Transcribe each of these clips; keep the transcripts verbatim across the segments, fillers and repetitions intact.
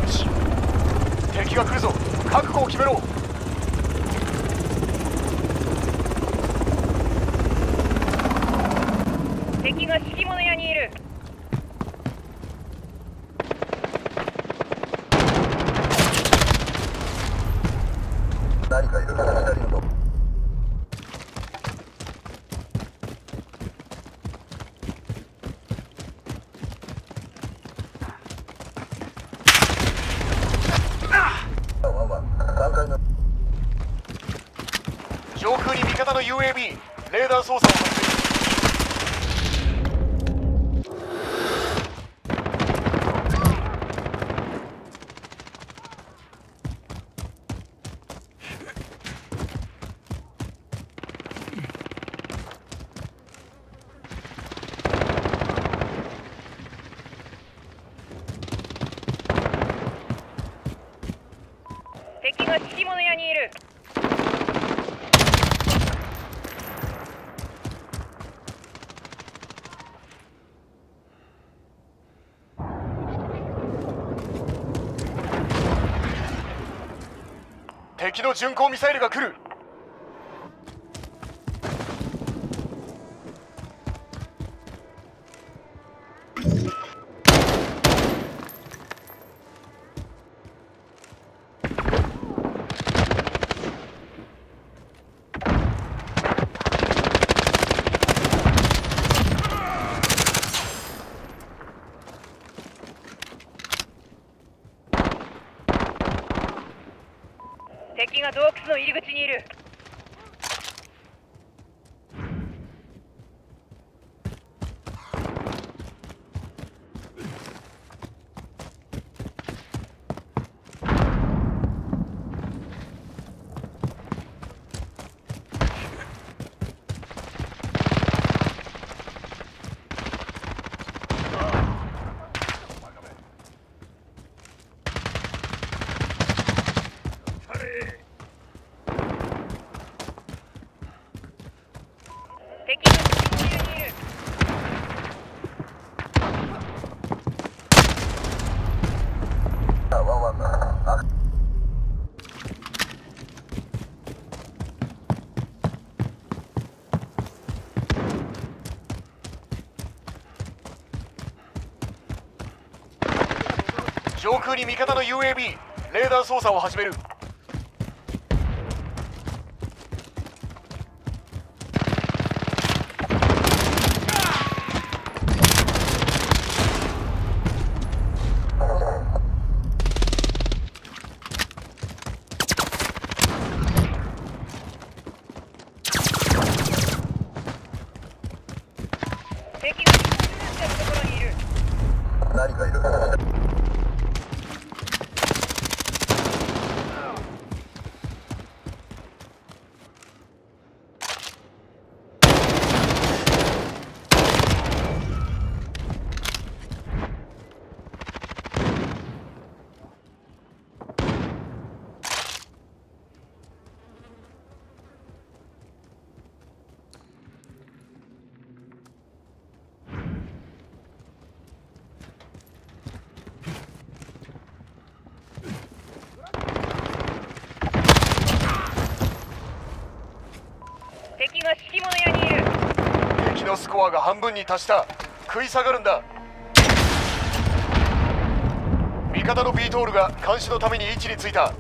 察知。敵が来るぞ。覚悟を決めろ。 敵が敷物屋にいる。 何かいる。左のと上空に味方の ユーエービー レーダー操作を始める。 敵が敷物屋にいる。 敵の巡航ミサイルが来る。 敵が洞窟の入り口にいる。敵が敷物屋にいる。 上空に味方の ユーエービー レーダー操作を始める。 敵が近づいたところにいる。 何かいる。 敵が敷物屋にいる。 敵のスコアが半分に達した。食い下がるんだ。味方のビートールが監視のために位置についた。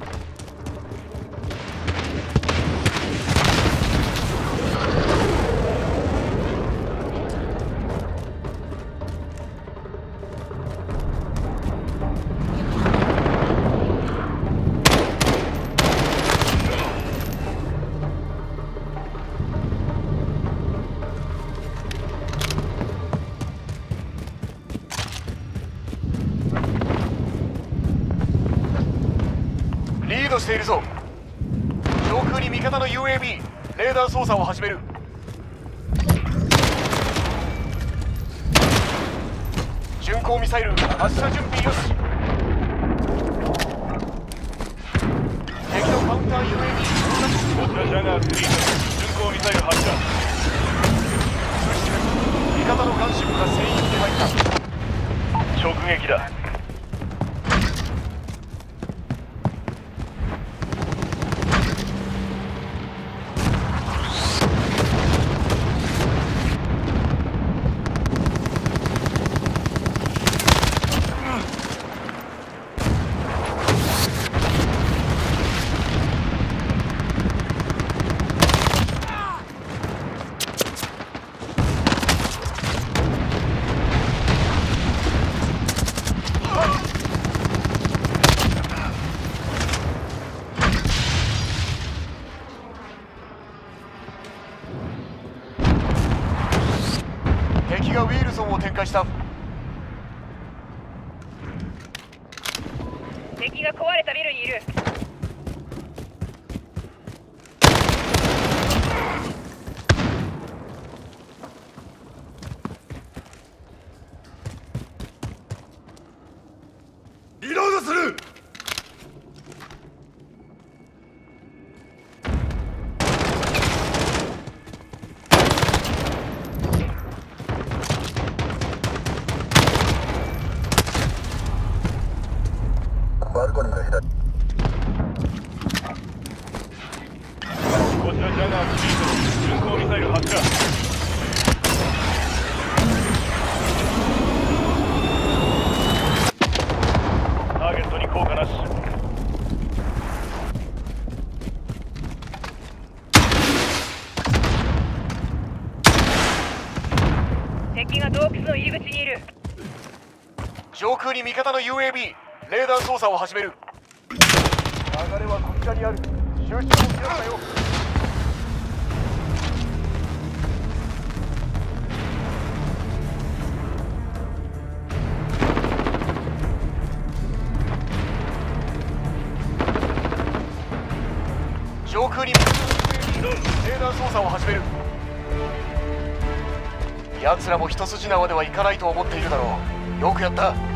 リードしているぞ。上空に味方の ユーエービー レーダー操作を始める。巡航ミサイル発射準備よし。敵のカウンター ユーエービーこちらジャガースリー巡航ミサイル発射。 味方の監視部が戦域に入った。 直撃だ。 解した。 敵が壊れたビルにいる。 リロードする。バルコニーの左。 こちらジャガースリート、巡航ミサイル発射。ターゲットに効果なし。 敵が洞窟の入り口にいる。 上空に味方の ユーエービー、レーダー操作を始める。流れはこちらにある。集中を切らせよ。上空に味方の ユーエービー、レーダー操作を始める。奴らも一筋縄ではいかないと思っているだろう。よくやった。